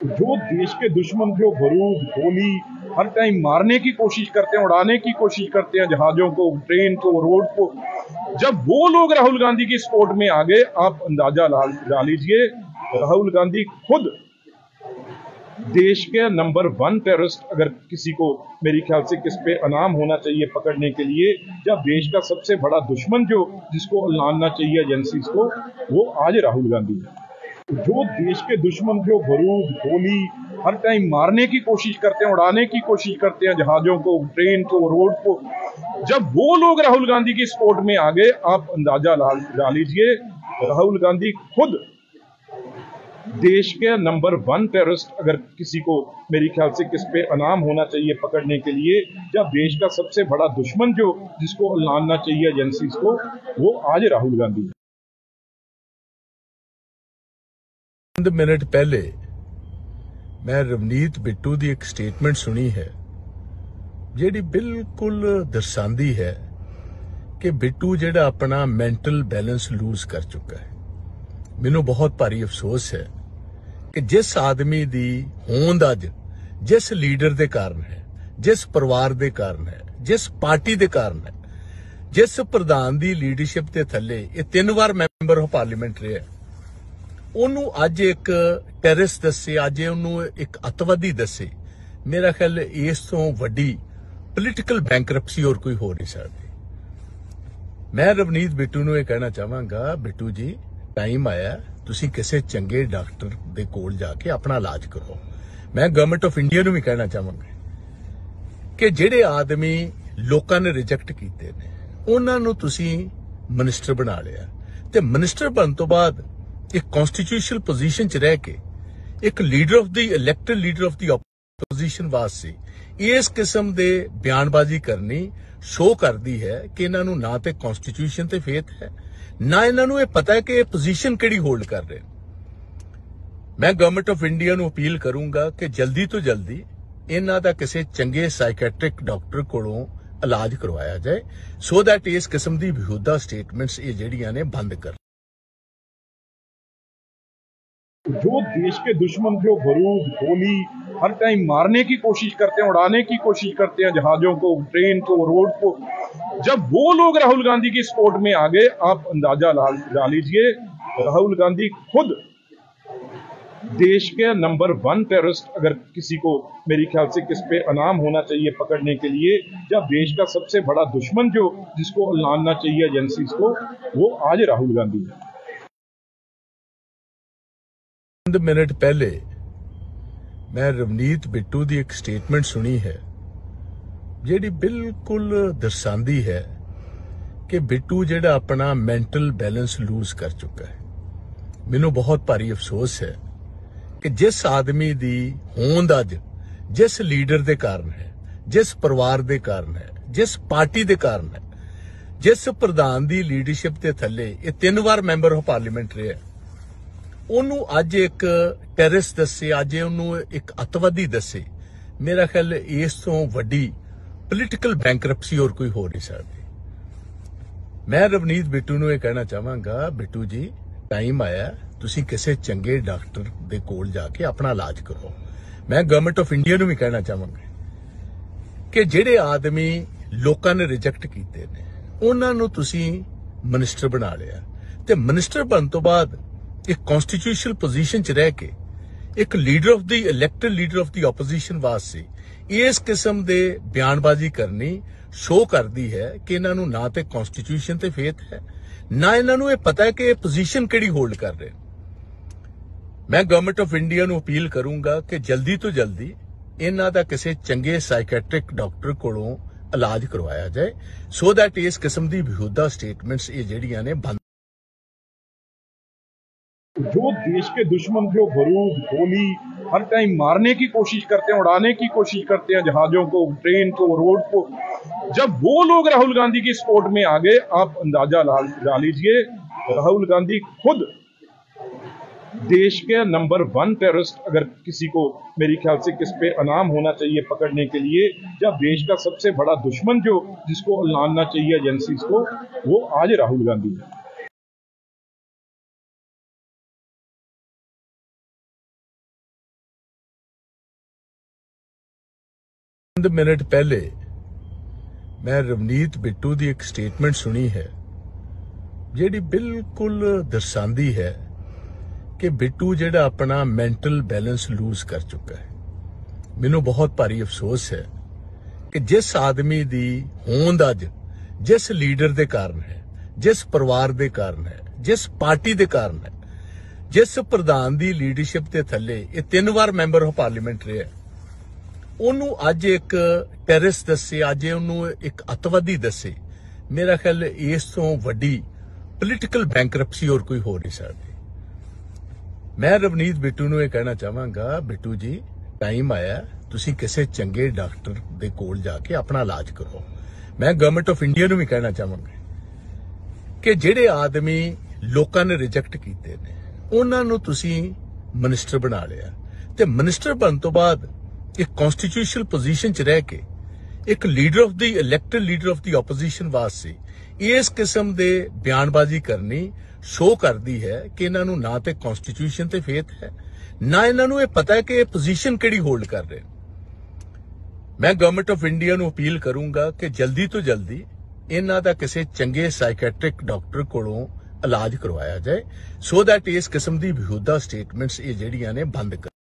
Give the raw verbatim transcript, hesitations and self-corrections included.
जो देश के दुश्मन जो बारूद गोली हर टाइम मारने की कोशिश करते हैं, उड़ाने की कोशिश करते हैं जहाजों को, ट्रेन को, रोड को, जब वो लोग राहुल गांधी की सपोर्ट में आ गए, आप अंदाजा लगा लीजिए राहुल गांधी खुद देश के नंबर वन टेररिस्ट, अगर किसी को मेरे ख्याल से किस पे अनाम होना चाहिए पकड़ने के लिए, या देश का सबसे बड़ा दुश्मन जो जिसको लानना चाहिए एजेंसीज को, वो आज राहुल गांधी है। जो देश के दुश्मन जो बारूद गोली हर टाइम मारने की कोशिश करते हैं, उड़ाने की कोशिश करते हैं जहाजों को, ट्रेन को, रोड को, जब वो लोग राहुल गांधी की सपोर्ट में आ गए, आप अंदाजा लगा लीजिए राहुल गांधी खुद देश के नंबर वन टेररिस्ट, अगर किसी को मेरे ख्याल से किस पे अनाम होना चाहिए पकड़ने के लिए, या देश का सबसे बड़ा दुश्मन जो जिसको लानना चाहिए एजेंसीज को, वो आज राहुल गांधी है। चंद मिनट पहले मैं रवनीत बिट्टू की एक स्टेटमेंट सुनी है जिहड़ी बिल्कुल दर्शांदी है कि बिट्टू जिहड़ा अपना मैंटल बैलेंस लूज कर चुका है। मैनू बहुत भारी अफसोस है कि जिस आदमी दी होंद अज जिस लीडर दे कारण है, जिस परिवार दे कारण है, जिस पार्टी दे कारण है, जिस प्रधान दी लीडरशिप के थले ये तीन बार मैंबर ऑफ पार्लीमेंट रहा है, ਉਹਨੂੰ ਅੱਜ एक टेररिस्ट दसे, ਅੱਜ ਉਹਨੂੰ एक अतवादी दसे। मेरा ख्याल इस तो वड्डी पोलिटिकल बैंकरप्सी और कोई हो नहीं सकती। मैं रवनीत बिट्टू ਨੂੰ ਇਹ कहना ਚਾਹਾਂਗਾ, बिट्टू जी टाइम आया ਤੁਸੀਂ ਕਿਸੇ ਚੰਗੇ ਡਾਕਟਰ ਦੇ ਕੋਲ ਜਾ ਕੇ ਆਪਣਾ ਇਲਾਜ ਕਰੋ। मैं गवर्नमेंट ऑफ इंडिया ਨੂੰ ਵੀ कहना ਚਾਹਾਂਗਾ ਕਿ ਜਿਹੜੇ ਆਦਮੀ ਲੋਕਾਂ ਨੇ ਰਿਜੈਕਟ ਕੀਤੇ ਨੇ ਉਹਨਾਂ ਨੂੰ ਤੁਸੀਂ ਮਿਨਿਸਟਰ ਬਣਾ ਲਿਆ, ਤੇ ਮਿਨਿਸਟਰ ਬਣਨ ਤੋਂ ਬਾਅਦ एक कॉन्स्टिट्यूशनल पोजीशन च रह के एक leader of the elected leader of the opposition वास्ते इस किस्म दे बयानबाजी करनी शो करती है कि इन्हां नूं ना ते कॉन्स्टिट्यूशन ते फेथ है, ना इन्हां नूं ये पता है कि ये पोजीशन किहड़ी होल्ड कर रहे। मैं गवर्नमेंट ऑफ इंडिया नूं अपील करूंगा कि जल्दी तो जल्दी इन्हां दा किसी चंगे साइकैट्रिक डॉक्टर कोलों इलाज करवाया जाए, सो दैट इस किस्म दी बेहुदा स्टेटमेंट्स ये जिहड़ियां ने बंद कर। जो देश के दुश्मन जो बारूद गोली हर टाइम मारने की कोशिश करते हैं, उड़ाने की कोशिश करते हैं जहाजों को, ट्रेन को, रोड को, जब वो लोग राहुल गांधी की सपोर्ट में आ गए, आप अंदाजा लगा लीजिए राहुल गांधी खुद देश के नंबर वन टेररिस्ट, अगर किसी को मेरे ख्याल से किस पे अनाम होना चाहिए पकड़ने के लिए, या देश का सबसे बड़ा दुश्मन जो जिसको लानना चाहिए एजेंसीज को, वो आज राहुल गांधी है। चंद मिनट पहले मैं रवनीत बिट्टू की एक स्टेटमेंट सुनी है जिहड़ी बिल्कुल दर्शांदी है कि बिट्टू जिहड़ा अपना मैंटल बैलेंस लूज कर चुका है। मैनू बहुत भारी अफसोस है कि जिस आदमी दी होंद अज जिस लीडर दे कारण है, जिस परिवार दे कारण है, जिस पार्टी दे कारण है, जिस प्रधान दी लीडरशिप के थले ये तीन बार मैंबर ऑफ पार्लीमेंट रहा है, ਉਹਨੂੰ ਅੱਜ एक टेररिस्ट दसे, ਅੱਜ ਉਹਨੂੰ एक अतवादी दसे। मेरा ख्याल इस तो वड्डी पोलिटिकल बैंकरप्सी और कोई हो नहीं सकती। मैं रवनीत बिट्टू ਨੂੰ ਇਹ कहना ਚਾਹਾਂਗਾ, बिट्टू जी टाइम आया ਤੁਸੀਂ ਕਿਸੇ ਚੰਗੇ ਡਾਕਟਰ ਦੇ ਕੋਲ ਜਾ ਕੇ ਆਪਣਾ ਇਲਾਜ ਕਰੋ। मैं गवर्नमेंट ऑफ इंडिया ਨੂੰ ਵੀ कहना ਚਾਹਾਂਗਾ ਕਿ ਜਿਹੜੇ ਆਦਮੀ ਲੋਕਾਂ ਨੇ ਰਿਜੈਕਟ ਕੀਤੇ ਨੇ ਉਹਨਾਂ ਨੂੰ ਤੁਸੀਂ ਮਿਨਿਸਟਰ ਬਣਾ ਲਿਆ, ਤੇ ਮਿਨਿਸਟਰ ਬਣਨ ਤੋਂ ਬਾਅਦ एक कॉन्स्टिट्यूशनल पोजीशन च रह के एक leader of the elected leader of the opposition वास्ते इस किस्म दे बयानबाजी करनी शो करती है कि इन्हां नूं ना ते कॉन्स्टिट्यूशन ते फेथ है, ना इन्हां नूं ये पता है कि ये पोजीशन किहड़ी होल्ड कर रहे। मैं गवर्नमेंट ऑफ इंडिया नूं अपील करूंगा कि जल्दी तो जल्दी इन्हां दा किसी चंगे साइकैट्रिक डॉक्टर कोलों इलाज करवाया जाए, सो दैट इस किस्म दी बेहुदा स्टेटमेंट्स ये जिहड़ियां ने बंद। जो देश के दुश्मन जो बारूद गोली हर टाइम मारने की कोशिश करते हैं, उड़ाने की कोशिश करते हैं जहाजों को, ट्रेन को, रोड को, जब वो लोग राहुल गांधी की सपोर्ट में आ गए, आप अंदाजा लगा लीजिए राहुल गांधी खुद देश के नंबर वन टेररिस्ट, अगर किसी को मेरे ख्याल से किस पे अनाम होना चाहिए पकड़ने के लिए, या देश का सबसे बड़ा दुश्मन जो जिसको लानना चाहिए एजेंसीज को, वो आज राहुल गांधी है। चंद मिनट पहले मैं रवनीत बिट्टू की एक स्टेटमेंट सुनी है ਜਿਹੜੀ बिल्कुल दर्शांदी है कि बिट्टू ਜਿਹੜਾ अपना मैंटल बैलेंस लूज कर चुका है। मैनू बहुत भारी अफसोस है कि जिस आदमी की होंद अज जिस लीडर के कारण है, जिस परिवार के कारण है, जिस पार्टी के कारण है, जिस प्रधान की लीडरशिप के थले ये तीन बार मैंबर ऑफ पार्लीमेंट रहा, ਉਹਨੂੰ ਅੱਜ ਇੱਕ ਟੈਰਰਿਸਟ ਦੱਸੇ, ਅੱਜ ਉਹਨੂੰ ਇੱਕ ਅਤਵਾਦੀ ਦੱਸੇ, ਮੇਰਾ ਖਿਆਲ ਇਸ ਤੋਂ ਵੱਡੀ ਪੋਲੀਟੀਕਲ ਬੈਂਕਰਪਸੀ ਹੋਰ ਕੋਈ ਹੋ ਨਹੀਂ ਸਕਦੀ। ਮੈਂ ਰਵਨੀਤ ਬਿੱਟੂ ਨੂੰ ਇਹ ਕਹਿਣਾ ਚਾਹਾਂਗਾ, ਬਿੱਟੂ ਜੀ ਟਾਈਮ ਆਇਆ ਤੁਸੀਂ ਕਿਸੇ ਚੰਗੇ ਡਾਕਟਰ ਦੇ ਕੋਲ ਜਾ ਕੇ ਆਪਣਾ ਇਲਾਜ ਕਰੋ। ਮੈਂ ਗਵਰਨਮੈਂਟ ਆਫ ਇੰਡੀਆ ਨੂੰ ਵੀ ਕਹਿਣਾ ਚਾਹਾਂਗਾ ਕਿ ਜਿਹੜੇ ਆਦਮੀ ਲੋਕਾਂ ਨੇ ਰਿਜੈਕਟ ਕੀਤੇ ਨੇ ਉਹਨਾਂ ਨੂੰ ਤੁਸੀਂ ਮਿਨਿਸਟਰ ਬਣਾ ਲਿਆ ਤੇ ਮਿਨਿਸਟਰ ਬਣਨ ਤੋਂ ਬਾਅਦ एक कॉन्स्टिट्यूशनल पोजीशन च रह के एक leader of the elected leader of the opposition वास्ते इस किस्म दे बयानबाजी करनी शो करती है कि इन्हां नूं ना ते कॉन्स्टिट्यूशन ते फेथ है, ना इन्हां नूं ये पता है कि ये पोजीशन किहड़ी होल्ड कर रहे। मैं गवर्नमेंट ऑफ इंडिया नूं अपील करूंगा कि जल्दी तो जल्दी इन्हां दा किसी चंगे साइकैट्रिक डॉक्टर कोलों इलाज करवाया जाए सो दैट इस किस्म दी बेहुदा स्टेटमेंट्स ये जिहड़ियां ने बंद कर